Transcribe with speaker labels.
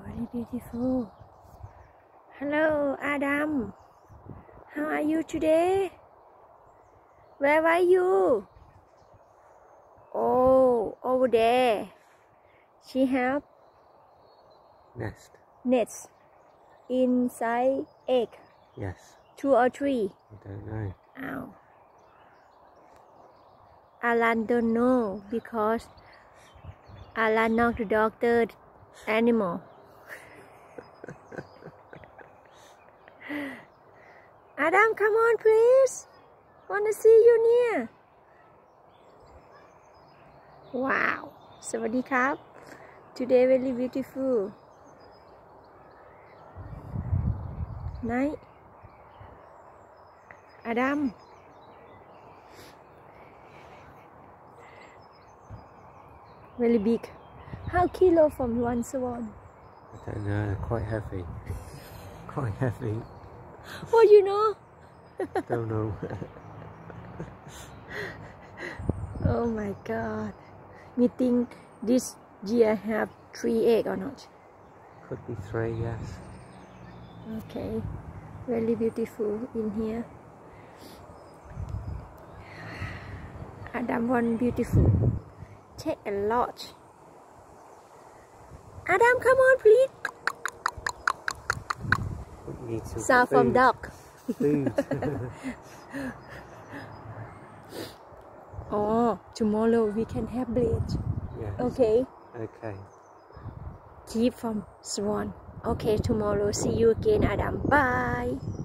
Speaker 1: very beautiful. Hello, Adam. How are you today? Where are you? Oh, over there. She have nest inside egg.
Speaker 2: Yes.
Speaker 1: 2 or 3?
Speaker 2: I don't know.
Speaker 1: Ow. Alan don't know because Alan not the doctor animal. Adam, come on, please. Wanna see you near. Wow. สวัสดีครับ Today very beautiful night. Adam. Very big. How kilo from one swan?
Speaker 2: I don't know. Quite heavy. Quite heavy.
Speaker 1: What you know?
Speaker 2: Don't know.
Speaker 1: Oh my God. Me think this year have 3 eggs or not?
Speaker 2: Could be 3, yes.
Speaker 1: Okay. Very beautiful in here. Adam one beautiful. Take a lot. Adam, come on, please. Sound from dog.
Speaker 2: Food.
Speaker 1: Oh, tomorrow we can have blade.
Speaker 2: Yes.
Speaker 1: Okay.
Speaker 2: Okay.
Speaker 1: Keep from swan. Okay, tomorrow see you again, Adam. Bye.